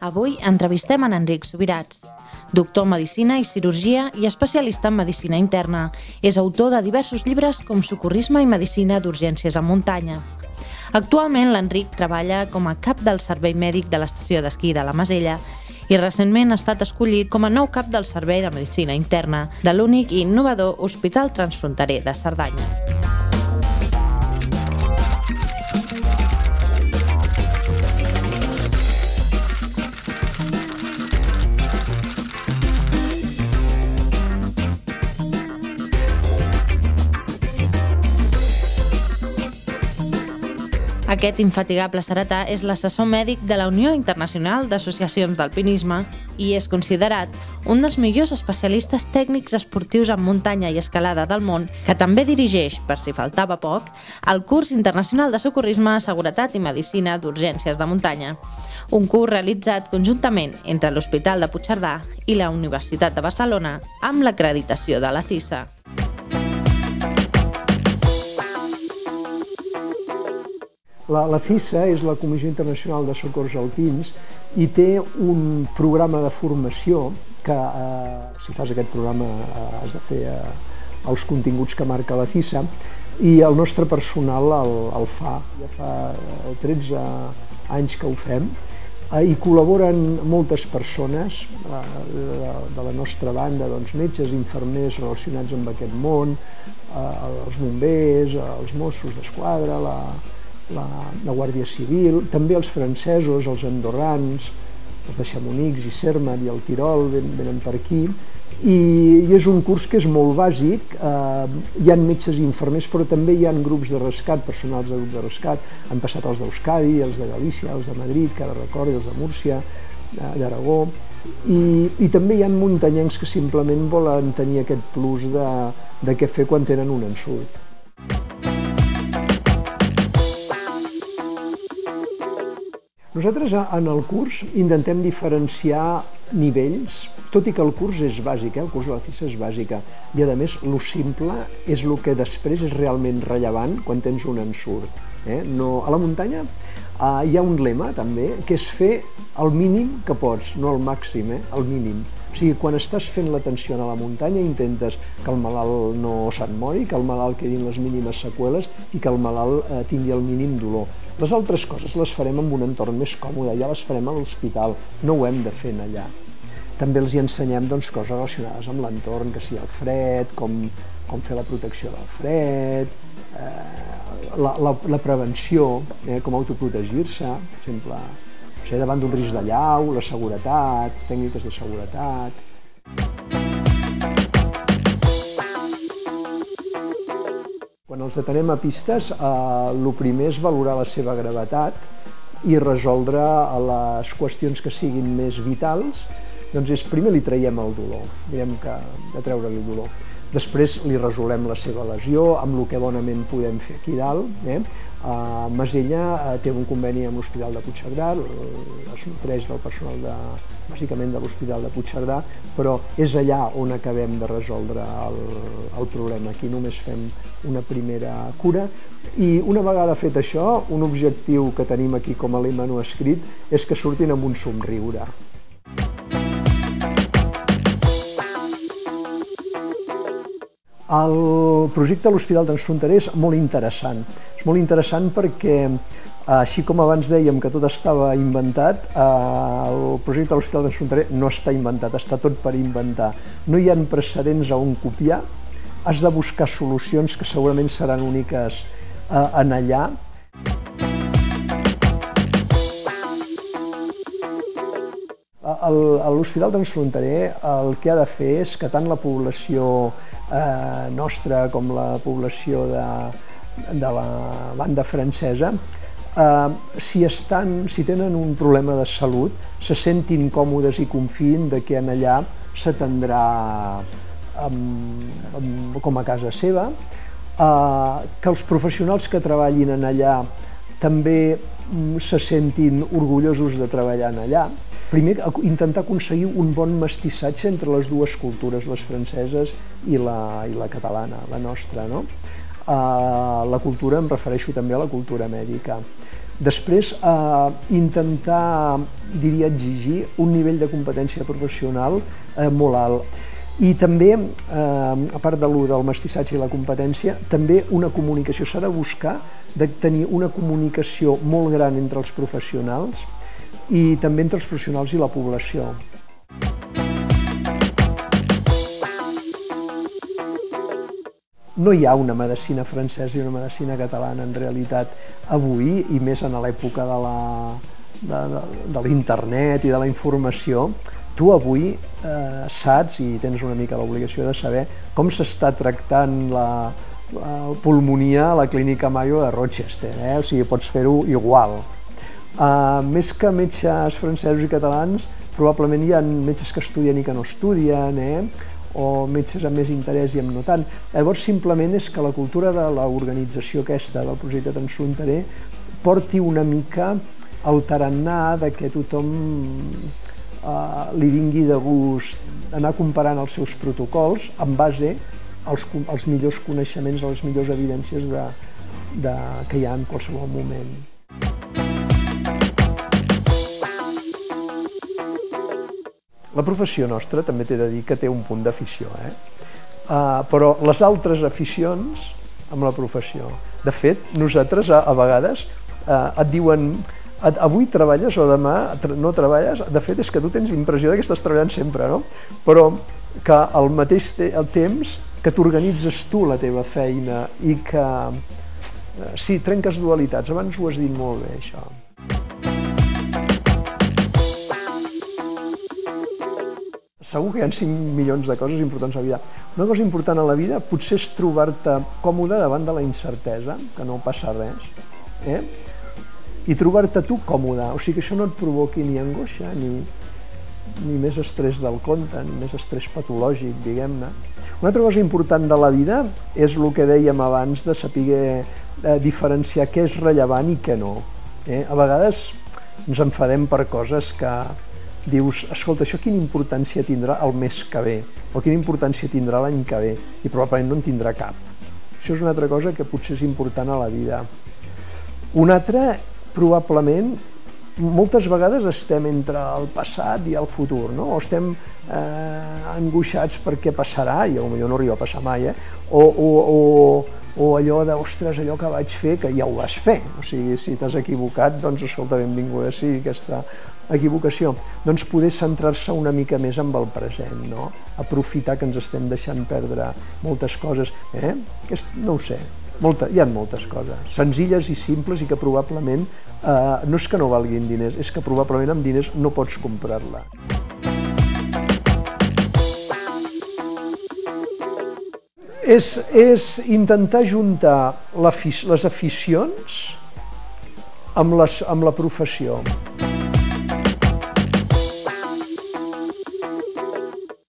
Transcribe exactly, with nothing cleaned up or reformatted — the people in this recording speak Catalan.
Avui entrevistem en Enric Subirats, doctor en Medicina i Cirurgia i especialista en Medicina Interna. És autor de diversos llibres com Socorrisme i Medicina d'Urgències en Muntanya. Actualment l'Enric treballa com a cap del Servei Mèdic de l'Estació d'Esquí de la Masella i recentment ha estat escollit com a nou cap del Servei de Medicina Interna de l'únic i innovador Hospital Transfronterer de Cerdanya. Aquest infatigable seretà és l'assessor mèdic de la Unió Internacional d'Associacions d'Alpinisme i és considerat un dels millors especialistes tècnics esportius en muntanya i escalada del món, que també dirigeix, per si faltava poc, el curs internacional de socorrisme, seguretat i medicina d'urgències de muntanya, un curs realitzat conjuntament entre l'Hospital de Puigcerdà i la Universitat de Barcelona amb l'acreditació de la CISA. La, la CISA és la Comissió Internacional de Socors Alpins i té un programa de formació que, eh, si fas aquest programa, eh, has de fer eh, els continguts que marca la CISA, i el nostre personal el, el fa. Ja fa eh, tretze anys que ho fem eh, i col·laboren moltes persones eh, de, de la nostra banda, doncs, metges, infermers relacionats amb aquest món, eh, els bombers, els Mossos d'Esquadra, la La, la Guàrdia Civil, també els francesos, els andorrans, els de Chamonix i Zermatt i el Tirol venen per aquí, i, i és un curs que és molt bàsic. Eh, hi ha metges i infermers, però també hi ha grups de rescat, personals de grups de rescat. Han passat els d'Euskadi, els de Galícia, els de Madrid, que ara recordo, els de Múrcia, d'Aragó, i, i també hi ha muntanyencs que simplement volen tenir aquest plus de, de què fer quan tenen un ensurt. Nosaltres en el curs intentem diferenciar nivells, tot i que el curs és bàsic, eh? El curs de la CISA és bàsica, i a més el simple és el que després és realment rellevant quan tens un ensurt. Eh? No, a la muntanya eh, hi ha un lema també, que és fer el mínim que pots, no el màxim, eh? El mínim. O sigui, quan estàs fent l'atenció a la muntanya intentes que el malalt no se'n mori, que el malalt quedi en les mínimes seqüeles i que el malalt eh, tingui el mínim dolor. Les altres coses les farem en un entorn més còmode, ja les farem a l'hospital, no ho hem de fer allà. També els hi ensenyem doncs, coses relacionades amb l'entorn, que sigui el fred, com, com fer la protecció del fred, eh, la, la, la prevenció, eh, com autoprotegir-se, per exemple, no sé, davant d'un risc de llau, la seguretat, tècniques de seguretat. Quan els atenem a pistes, eh, el primer és valorar la seva gravetat i resoldre les qüestions que siguin més vitals. Doncs és, primer li traiem el dolor, direm que de treure-li el dolor. Després li resolem la seva lesió, amb el que bonament podem fer aquí dalt. Eh? Uh, Masella uh, té un conveni amb l'Hospital de Puigcerdà, es nutreix del personal de, bàsicament de l'Hospital de Puigcerdà, però és allà on acabem de resoldre el, el problema. Aquí només fem una primera cura i una vegada fet això, un objectiu que tenim aquí com a lema no escrit és que surtin amb un somriure. El projecte de l'Hospital Transfronterer és molt interessant. És molt interessant perquè, així com abans dèiem que tot estava inventat, el projecte de l'Hospital Transfronterer no està inventat, està tot per inventar. No hi ha precedents a on copiar, has de buscar solucions que segurament seran úniques en allà. L'Hospital Transfronterer el que ha de fer és que tant la població eh, nostra com la població de, de la banda francesa, eh, si, estan, si tenen un problema de salut, se sentin còmodes i confiïn de que en allà s'atendrà com a casa seva, eh, que els professionals que treballin en allà també se sentin orgullosos de treballar en allà. Primer, intentar aconseguir un bon mestissatge entre les dues cultures, les franceses i la, i la catalana, la nostra, no? Uh, la cultura, em refereixo també a la cultura mèdica. Després, eh, intentar, diria, exigir un nivell de competència professional eh, molt alt. I també, eh, a part de lo del mestissatge i la competència, també una comunicació. S'ha de buscar de tenir una comunicació molt gran entre els professionals i també entre els professionals i la població. No hi ha una medicina francesa i una medicina catalana en realitat avui, i més en l'època de la, de, de, de l'internet i de la informació. Tu avui eh, saps, i tens una mica l'obligació de saber, com s'està tractant la, la pulmonia a la Clínica Mayo de Rochester, eh? O sigui, pots fer-ho igual. Uh, més que metges francesos i catalans, probablement hi ha metges que estudien i que no estudien, eh? o metges amb més interès i amb no tant. Llavors, simplement és que la cultura de l'organització aquesta, del projecte transfronterer, porti una mica el tarannà de que tothom eh, li vingui de gust anar comparant els seus protocols en base als, als millors coneixements, a les millors evidències de, de, que hi ha en qualsevol moment. La professió nostra també t'he de dir que té un punt d'afició, eh? Uh, però les altres aficions amb la professió. De fet, nosaltres a, a vegades uh, et diuen et, avui treballes o demà no treballes, de fet és que tu tens impressió que estàs treballant sempre, no? Però que al mateix te el temps que t'organitzes tu la teva feina i que uh, sí, trenques dualitats, abans ho has dit molt bé, això. Segur que hi ha cinc milions de coses importants a la vida. Una cosa important a la vida potser és trobar-te còmode davant de la incertesa, que no passa res, eh? I trobar-te tu còmode, o sigui que això no et provoqui ni angoixa, ni, ni més estrès del compte, ni més estrès patològic, diguem-ne. Una altra cosa important de la vida és el que dèiem abans de saber eh, diferenciar què és rellevant i què no. Eh? A vegades ens enfadem per coses que dius, escolta, això quina importància tindrà el mes que ve, o quina importància tindrà l'any que ve, i probablement no en tindrà cap. Això és una altra cosa que potser és important a la vida. Una altra, probablement, moltes vegades estem entre el passat i el futur, no? O estem eh, angoixats per què passarà, i potser no arriba a passar mai, eh? o, o, o, o allò de, ostres, allò que vaig fer, que ja ho vas fer. O sigui, si t'has equivocat, doncs, escolta, benvinguda sigui aquesta equivocació. Doncs poder centrar-se una mica més en el present, no? Aprofitar que ens estem deixant perdre moltes coses, eh? Aquest, no ho sé, molta, hi ha moltes coses, senzilles i simples i que probablement, eh, no és que no valguin diners, és que probablement amb diners no pots comprar-la. És, és intentar juntar les aficions amb, les, amb la professió.